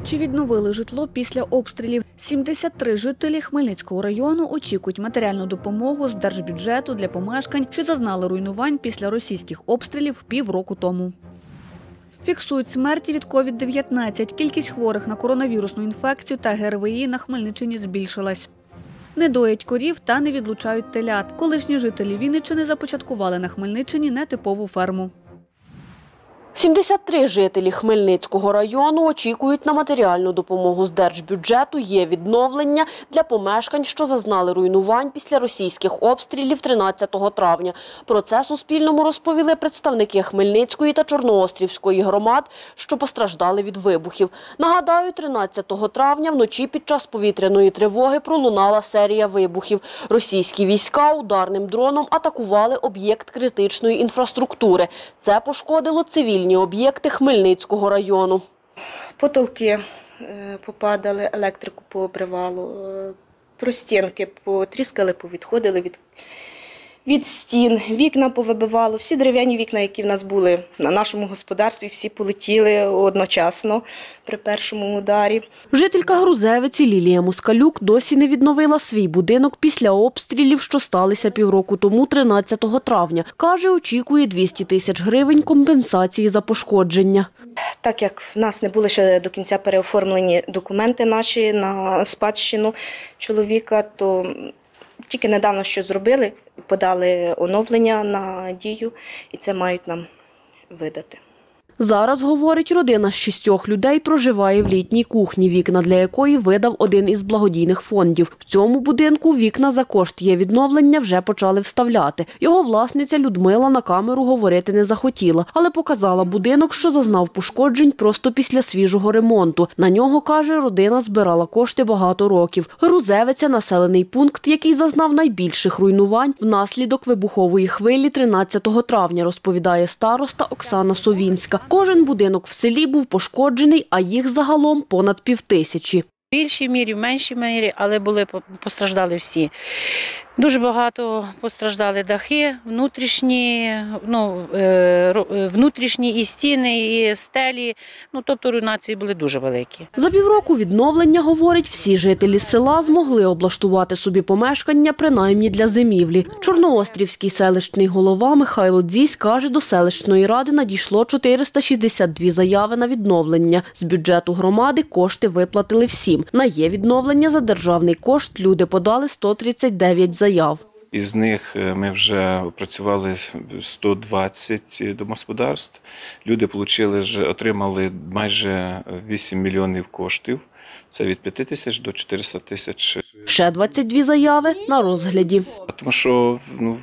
Чи відновили житло після обстрілів? 73 жителі Хмельницького району очікують матеріальну допомогу з держбюджету для помешкань, що зазнали руйнувань після російських обстрілів півроку тому. Фіксують смерті від COVID-19. Кількість хворих на коронавірусну інфекцію та ГРВІ на Хмельниччині збільшилась. Не доять корів та не відлучають телят. Колишні жителі Вінниччини започаткували на Хмельниччині нетипову ферму. 73 жителі Хмельницького району очікують на матеріальну допомогу з держбюджету. Є відновлення для помешкань, що зазнали руйнувань після російських обстрілів 13 травня. Про це Суспільному розповіли представники Хмельницької та Чорноострівської громад, що постраждали від вибухів. Нагадаю, 13 травня вночі під час повітряної тривоги пролунала серія вибухів. Російські війська ударним дроном атакували об'єкт критичної інфраструктури. Це пошкодило цивільні об'єкти Хмельницького району. Потолки попадали, електрику пообривало, простінки потріскали, повідходили від стін, вікна повибивало. Всі дерев'яні вікна, які в нас були на нашому господарстві, всі полетіли одночасно при першому ударі. Жителька Грузевиці Лілія Москалюк досі не відновила свій будинок після обстрілів, що сталися півроку тому, 13 травня. Каже, очікує 200 тисяч гривень компенсації за пошкодження. Так як в нас не були ще до кінця переоформлені документи наші на спадщину чоловіка, то тільки недавно що зробили, подали оновлення на дію, і це мають нам видати. Зараз, говорить, родина з 6 людей проживає в літній кухні, вікна для якої видав один із благодійних фондів. В цьому будинку вікна за кошт є відновлення вже почали вставляти. Його власниця Людмила на камеру говорити не захотіла, але показала будинок, що зазнав пошкоджень просто після свіжого ремонту. На нього, каже, родина збирала кошти багато років. Грузевиця – населений пункт, який зазнав найбільших руйнувань внаслідок вибухової хвилі 13 травня, розповідає староста Оксана Совінська. Кожен будинок в селі був пошкоджений, а їх загалом понад 5000. В більшій мірі, в меншій мірі, але постраждали всі. Дуже багато постраждали дахи, внутрішні і стіни, і стелі. Тобто руйнації були дуже великі. За півроку відновлення, говорить, всі жителі села змогли облаштувати собі помешкання, принаймні для зимівлі. Чорноострівський селищний голова Михайло Дзісь каже, до селищної ради надійшло 462 заяви на відновлення. З бюджету громади кошти виплатили всім. На є відновлення за державний кошт люди подали 139 заяв. Із них ми вже опрацювали 120 домогосподарств. Люди отримали майже 8 мільйонів коштів. Це від 5 тисяч до 400 тисяч. Ще 22 заяви на розгляді. Тому що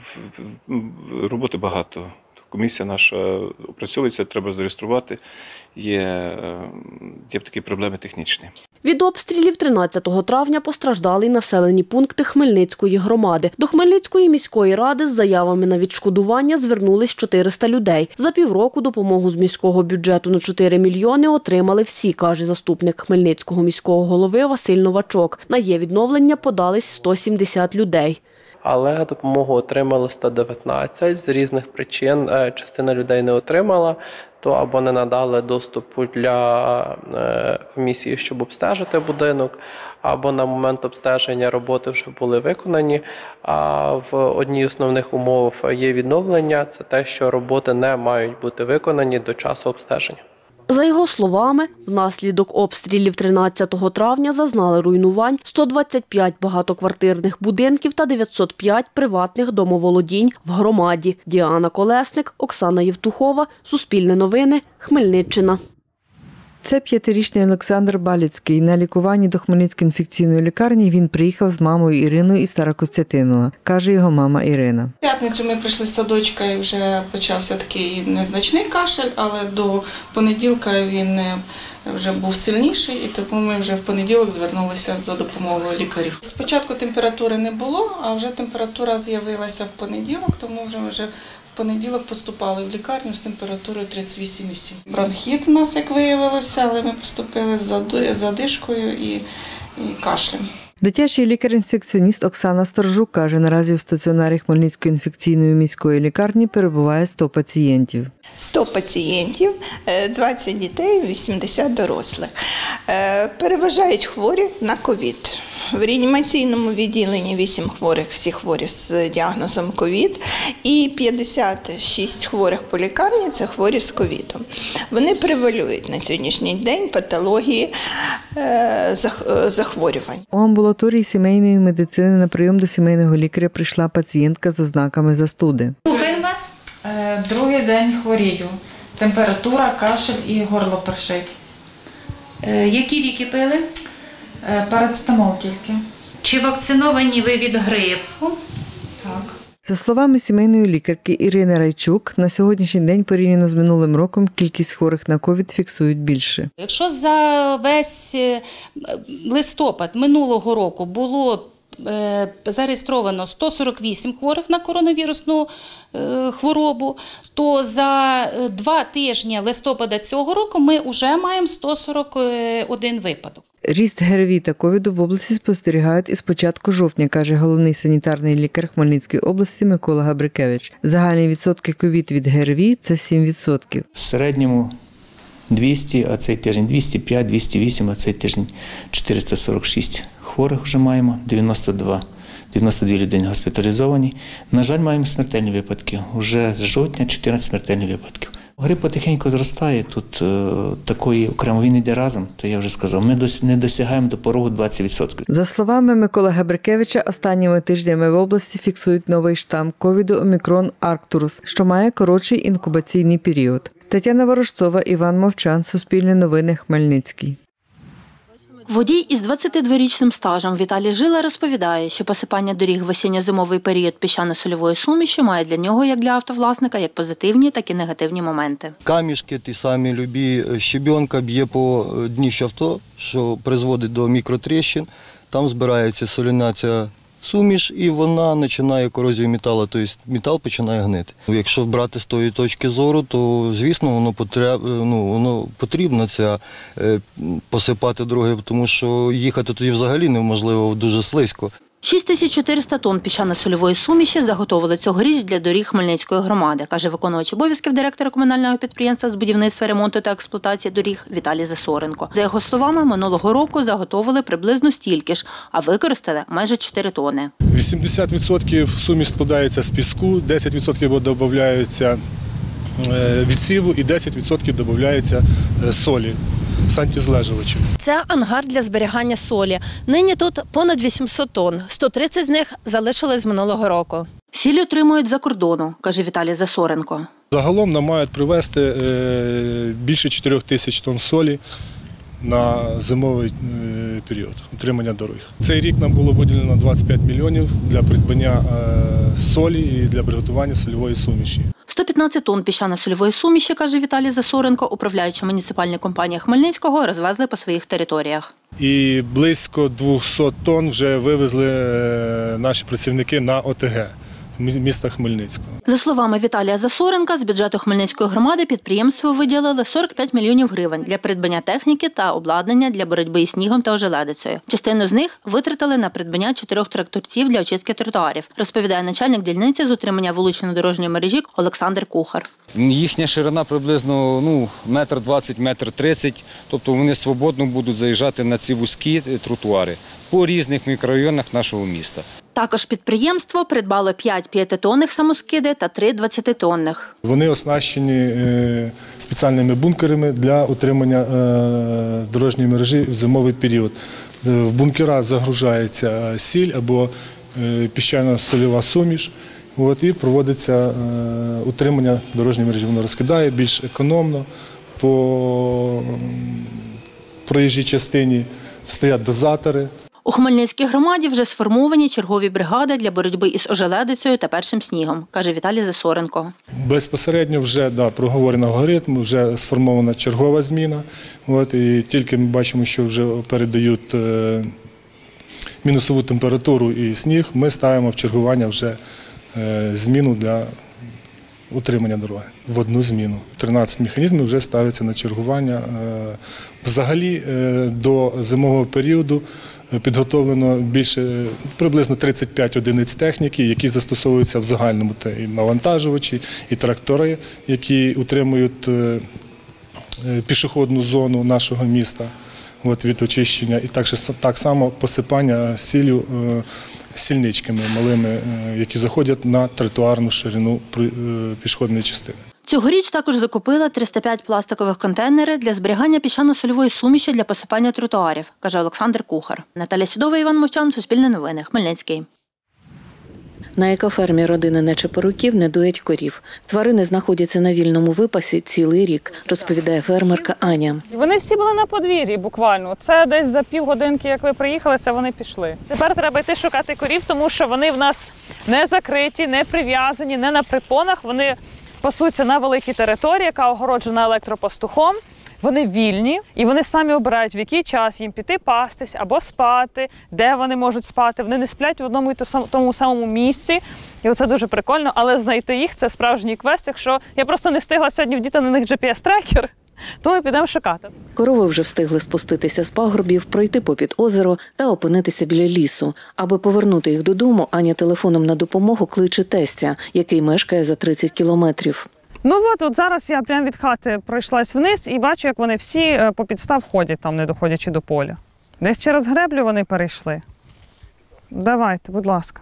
роботи багато. Комісія наша опрацьовується, треба зареєструвати. Є такі проблеми технічні. Від обстрілів 13 травня постраждали й населені пункти Хмельницької громади. До Хмельницької міської ради з заявами на відшкодування звернулись 400 людей. За півроку допомогу з міського бюджету на 4 мільйони отримали всі, каже заступник Хмельницького міського голови Василь Новачок. На є відновлення подались 170 людей. Але допомогу отримали 119 з різних причин. Частина людей не отримала, то або не надали доступу для комісії, щоб обстежити будинок, або на момент обстеження роботи вже були виконані. А в одній з основних умов є відновлення – це те, що роботи не мають бути виконані до часу обстеження. За його словами, внаслідок обстрілів 13 травня зазнали руйнувань 125 багатоквартирних будинків та 905 приватних домоволодінь в громаді. Діана Колесник, Оксана Євтухова, Суспільне новини, Хмельниччина. Це 5-річний Олександр Баліцький. На лікуванні до Хмельницької інфекційної лікарні він приїхав з мамою Іриною із Старокостянтинова, каже його мама Ірина. В п'ятницю ми прийшли з садочка і вже почався такий незначний кашель, але до понеділка він вже був сильніший, і тому ми вже в понеділок звернулися за допомогою лікарів. Спочатку температури не було, а вже температура з'явилася в понеділок, тому вже в понеділок поступали в лікарню з температурою 38,7. Бронхіт у нас, як виявилося, але ми поступили з задишкою і кашлем. Дитячий лікар-інфекціоніст Оксана Сторжук каже, наразі в стаціонарі Хмельницької інфекційної міської лікарні перебуває 100 пацієнтів. 100 пацієнтів, 20 дітей, 80 дорослих. Переважають хворі на ковід. В реанімаційному відділенні 8 хворих, всі хворі з діагнозом ковід, і 56 хворих по лікарні – це хворі з ковідом. Вони превалюють на сьогоднішній день патології захворювань. У амбулаторії сімейної медицини на прийом до сімейного лікаря прийшла пацієнтка з ознаками застуди. Слухаємо вас. Другий день хворію. Температура, кашель і горло першить. Які ліки пили? Парацетамол тільки. Чи вакциновані ви від грипу? Так. За словами сімейної лікарки Ірини Райчук, на сьогоднішній день порівняно з минулим роком кількість хворих на ковід фіксують більше. Якщо за весь листопад минулого року було зареєстровано 148 хворих на коронавірусну хворобу, то за 2 тижні листопада цього року ми вже маємо 141 випадок. Ріст ГРВІ та ковіду в області спостерігають із початку жовтня, каже головний санітарний лікар Хмельницької області Микола Габрикевич. Загальні відсотки ковід від ГРВІ – це 7%. В середньому 200, а цей тиждень 205, 208, а цей тиждень 446 хворих вже маємо, 92 людини госпіталізовані. На жаль, маємо смертельні випадки. Уже з жовтня 14 смертельних випадків. Грип потихеньку зростає, тут такої окремо він йде разом, то я вже сказав, ми не досягаємо до порогу 20%. За словами Миколи Габрикевича, останніми тижнями в області фіксують новий штам ковіду Омікрон Арктурус, що має коротший інкубаційний період. Тетяна Ворожцова, Іван Мовчан, Суспільне новини, Хмельницький. Водій із 22-річним стажем Віталій Жила розповідає, що посипання доріг в осінньо-зимовий період піщано-сольовою сумішю має для нього, як для автовласника, як позитивні, так і негативні моменти. Камішки ті самі любі, щебенка б'є по дніщу авто, що призводить до мікротріщин, там збирається соляна ця суміш і вона починає корозію металу, тобто метал починає гнити. Якщо брати з тої точки зору, то, звісно, воно потрібно це посипати дороги, тому що їхати тоді взагалі неможливо, дуже слизько. 6400 тонн піщано-сольової суміші заготовили цьогоріч для доріг Хмельницької громади, каже виконувач обов'язків директора комунального підприємства з будівництва, ремонту та експлуатації доріг Віталій Засоренко. За його словами, минулого року заготовили приблизно стільки ж, а використали майже 4 тонни. 80% суміш складається з піску, 10% додається відсіву і 10% додається солі. Сантізлежувачів. Це ангар для зберігання солі. Нині тут понад 800 тонн. 130 з них залишили з минулого року. Сіль отримують за кордону, каже Віталій Засоренко. Загалом нам мають привезти більше 4 тисяч тонн солі на зимовий період утримання доріг. Цей рік нам було виділено 25 мільйонів для придбання солі і для приготування сольової суміші. 115 тонн піщано-сольової суміші, каже Віталій Засоренко, управляюча муніципальна компанія Хмельницького, розвезли по своїх територіях. І близько 200 тонн вже вивезли наші працівники на ОТГ міста Хмельницького. За словами Віталія Засоренка, з бюджету Хмельницької громади підприємство виділили 45 мільйонів гривень для придбання техніки та обладнання для боротьби із снігом та ожеледицею. Частину з них витратили на придбання 4 тракторців для очистки тротуарів, розповідає начальник дільниці з утримання вулично-дорожньої мережі Олександр Кухар. Їхня ширина приблизно 1,20 м, 1,30 м, тобто вони свободно будуть заїжджати на ці вузькі тротуари по різних мікрорайонах нашого міста. Також підприємство придбало 5 5-тонних самоскиди та 3 20-тонних. Вони оснащені спеціальними бункерами для утримання дорожньої мережі в зимовий період. В бункера загружається сіль або піщано-сольова суміш. І проводиться утримання дорожньої мережі. Воно розкидає більш економно, по проїжджій частині стоять дозатори. У Хмельницькій громаді вже сформовані чергові бригади для боротьби із ожеледицею та першим снігом, каже Віталій Засоренко. Безпосередньо вже проговорено алгоритм, вже сформована чергова зміна. І тільки ми бачимо, що вже передають мінусову температуру і сніг, ми ставимо в чергування вже зміну для утримання дороги в одну зміну. 13 механізмів вже ставляться на чергування. Взагалі до зимового періоду підготовлено приблизно 35 одиниць техніки, які застосовуються в загальному. Це і навантажувачі, і трактори, які утримують пішохідну зону нашого міста від очищення. І так само посипання сіллю сільничками малими, які заходять на тротуарну ширину пішохідної частини. Цьогоріч також закупила 305 пластикових контейнерів для зберігання піщано-сольової суміші для посипання тротуарів, каже Олександр Кухар. Наталя Сідова, Іван Мовчан, Суспільне новини, Хмельницький. На екофермі родини Нечепоруків не доять корів. Тварини знаходяться на вільному випасі цілий рік, розповідає фермерка Аня. Вони всі були на подвір'ї буквально. Це десь за півгодинки, як ви приїхали, це вони пішли. Тепер треба йти шукати корів, тому що вони в нас не закриті, не прив'язані, не на припонах. Вони пасуться на великій території, яка огороджена електропастухом. Вони вільні і вони самі обирають, в який час їм піти пастись або спати, де вони можуть спати. Вони не сплять в одному і тому самому місці. І оце дуже прикольно, але знайти їх – це справжній квест. Якщо я просто не встигла сьогодні вдіти на них GPS-трекер, то ми підемо шукати. Корови вже встигли спуститися з пагорбів, пройти попід озеро та опинитися біля лісу. Аби повернути їх додому, Аня телефоном на допомогу кличе тестя, який мешкає за 30 кілометрів. Ну от зараз я прямо від хати пройшлась вниз і бачу, як вони всі по підстав ходять, там, не доходячи до поля. Десь через греблю вони перейшли. Давайте, будь ласка.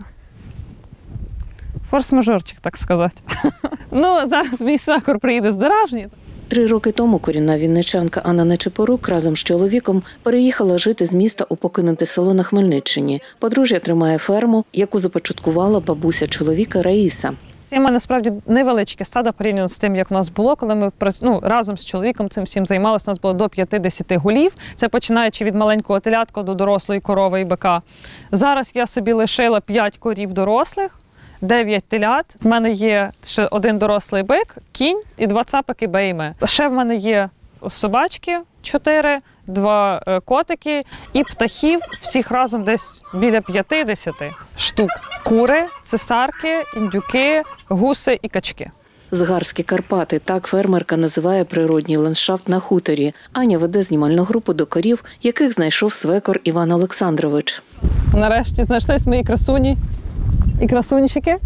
Форс-мажорчик, так сказати. Ну, зараз мій свекор приїде з Деражні. 3 роки тому корінна вінничанка Анна Нечепорук разом з чоловіком переїхала жити з міста у покинуте село на Хмельниччині. Подружжя тримає ферму, яку започаткувала бабуся чоловіка Раїса. Це має насправді невеличке стадо порівняно з тим, як у нас було, коли ми разом з чоловіком цим всім займалися. У нас було до 50 голів. Це починаючи від маленького телятка до дорослої корови і бика. Зараз я собі лишила 5 корів дорослих, 9 телят. В мене є ще 1 дорослий бик, кінь і 2 цапики бейме. Ще в мене є собачки 4, 2 котики і птахів, всіх разом десь біля 50 штук. Кури, цесарки, індюки, гуси і качки. Згарські Карпати – так фермерка називає природній ландшафт на хуторі. Аня веде знімальну групу до корів, яких знайшов свекор Іван Олександрович. Нарешті знайшлись мої красуні і красунчики.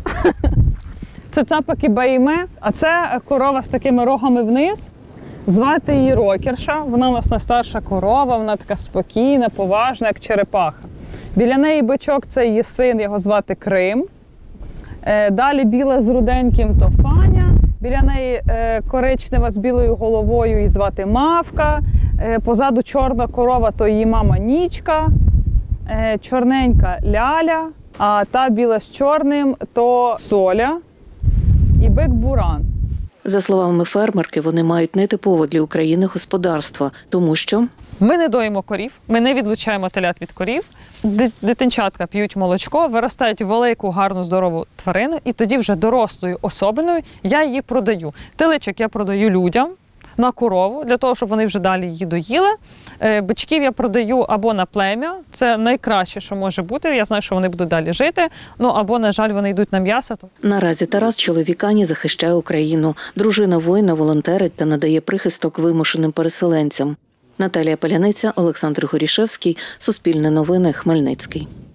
Це цапики бейме, а це корова з такими рогами вниз. Звати її Рокерша, вона у нас найстарша корова, вона така спокійна, поважна, як черепаха. Біля неї бичок – це її син, його звати Крим. Далі біла з руденьким – то Фаня. Біля неї коричнева з білою головою, її звати Мавка. Позаду чорна корова – то її мама Нічка. Чорненька – Ляля, а та біла з чорним – то Соля і бик Буран. За словами фермерки, вони мають нетипове для України господарство, тому що ми не доїмо корів, ми не відлучаємо телят від корів, дитинчатка п'ють молочко, виростають велику, гарну, здорову тварину, і тоді вже дорослою особиною я її продаю. Теличок я продаю людям на корову, для того, щоб вони вже далі її доїли. Бичків я продаю або на плем'я, це найкраще, що може бути, я знаю, що вони будуть далі жити, або, на жаль, вони йдуть на м'ясо. Наразі Тарас, чоловік Ані, захищає Україну. Дружина воїна волонтерить та надає прихисток вимушеним переселенцям. Наталія Паляниця, Олександр Горішевський, Суспільне новини, Хмельницький.